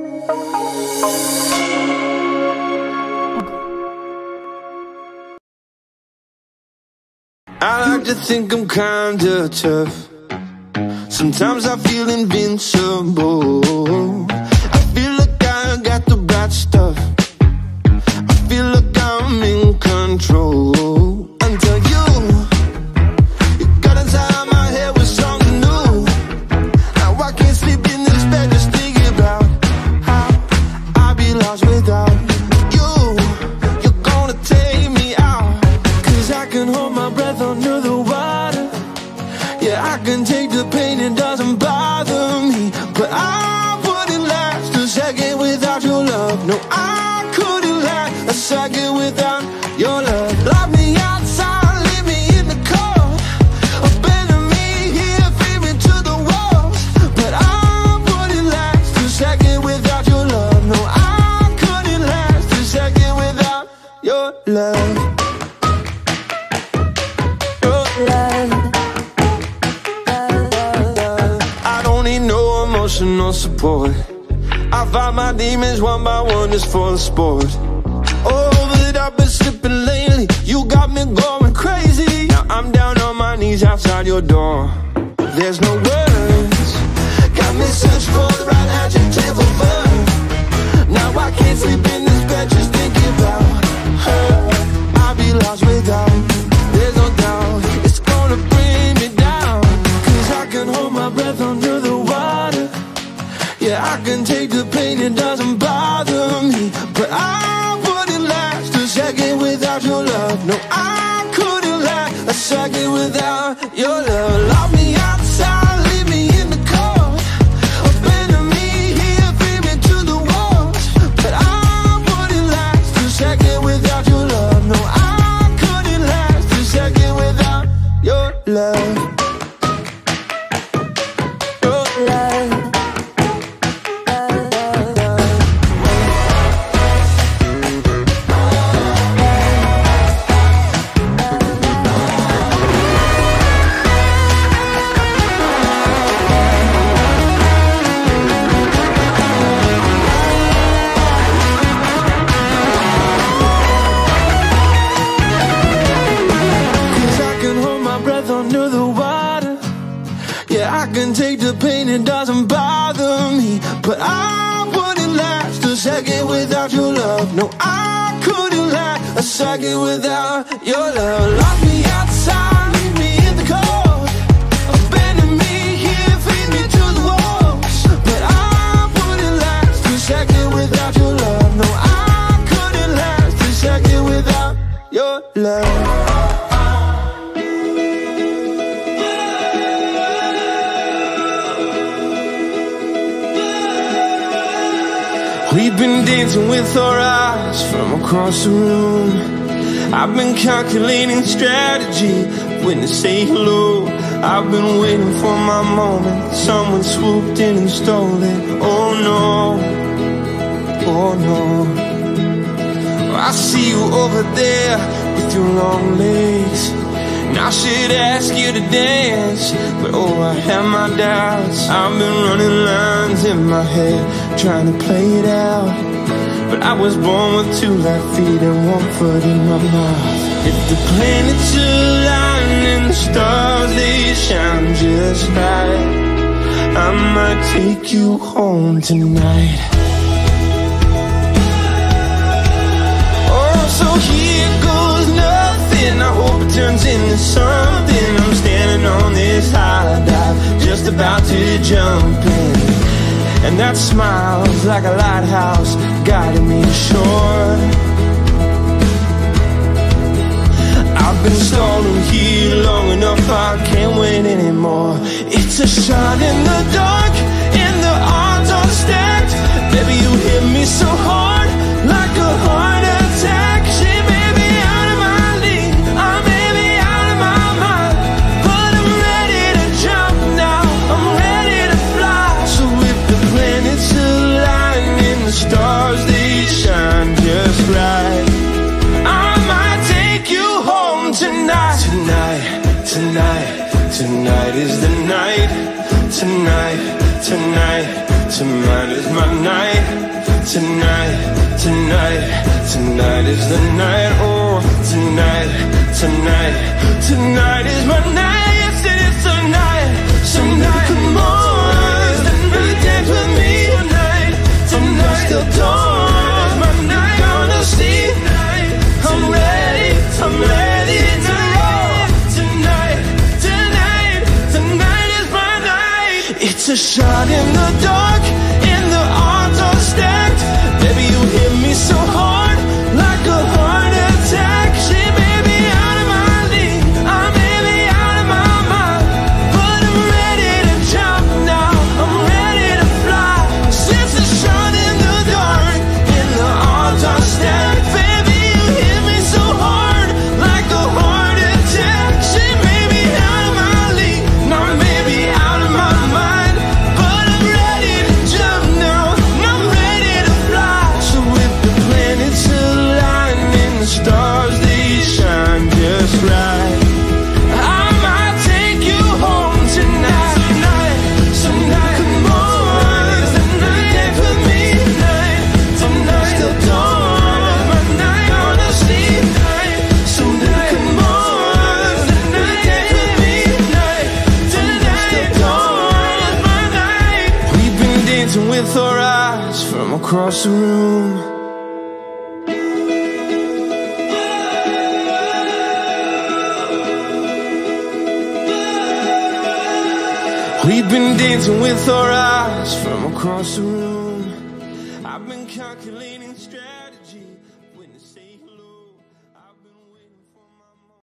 I like to think I'm kinda tough. Sometimes I feel invincible. I feel like I got the right stuff. I feel like I'm in control. Until you got inside my head with something new. Now I can't sleep in this bed just thinking about how I'd be lost without you. You're gonna take me out, 'cause I can hold my breath under the water. Yeah, I can take the pain, it doesn't bother me. But I wouldn't last a second without your love. No, I couldn't last a second without your love. Lock me outside, leave me in the cold. Abandon me here, feed me to the walls. But I wouldn't last a second without your love. No, I couldn't last a second without your love. Emotional support. I fight my demons one by one just for the sport. Oh, but I've been slipping lately. You got me going crazy. Now I'm down on my knees outside your door. There's no words. Got me searching for the right adjective or verb. Now I can't sleep in this bed just thinking about her. I'll be lost without. There's no doubt it's gonna bring me down, 'cause I can hold my breath under the water. Yeah, I can take the pain, it doesn't bother me. But I wouldn't last a second without your love. No, I couldn't last a second without your love. Lock me outside, leave me in the cold. Abandon me here, feed me to the walls. But I wouldn't last a second without your love. No, I couldn't last a second without your love. I can take the pain, it doesn't bother me. But I wouldn't last a second without your love. No, I couldn't last a second without your love. Lock me outside, leave me in the cold. Abandon me here, feed me to the walls. But I wouldn't last a second without your love. No, I couldn't last a second without your love. We've been dancing with our eyes from across the room. I've been calculating strategy when to say hello. I've been waiting for my moment. Someone swooped in and stole it. Oh no, oh no. I see you over there with your long legs. And I should ask you to dance, but oh, I have my doubts. I've been running lines in my head, trying to play it out. But I was born with 2 left feet and 1 foot in my mouth. If the planets align and the stars, they shine just right, I might take you home tonight. Oh, so here goes nothing. I hope it turns into something. I'm standing on this high dive, just about to jump in. And that smile's like a lighthouse guiding me ashore. I've been stalling here long enough, I can't wait anymore. It's a shot in the dark, and the odds are stacked. Baby, you hit me so hard, like a heart attack. She may be out of my league, I may be out of my mind, but I'm ready to jump now, I'm ready to fly. So if the planets align and the stars, they shine just right, I might take you home tonight. Tonight, tonight, tonight is the night. Tonight, tonight, tonight is my night. tonight, tonight, tonight is the night. Oh, tonight, tonight, tonight is my night. Yes, it is tonight, tonight. Come on, tonight, dance with me tonight, tonight. Still dawn, my night. Gonna see, I'm ready, I'm ready tonight, tonight, tonight, tonight is my night. It's a shot in the dark, and the odds are stacked. Baby, you hit me so hard, like a heart attack. She may be out of my league, I may be out of my mind, but I'm ready to jump now, I'm ready to fly. It's a shot in the dark, and the odds are stacked. Baby, you hit me so hard, like a heart attack. She may be out of my league, I may be out of my mind, but I'm ready to jump now, I'm ready to fly. So if the planets align and the stars they shine just right, I might take you home tonight, tonight, tonight. Come on, tonight, dance with me tonight, tonight. Still dawn, my night. Gonna sleep tonight, tonight. Come on, tonight, dance with me tonight, tonight. Still dawn, my night. We've been dancing with our eyes from across the room. We've been dancing with our eyes from across the room.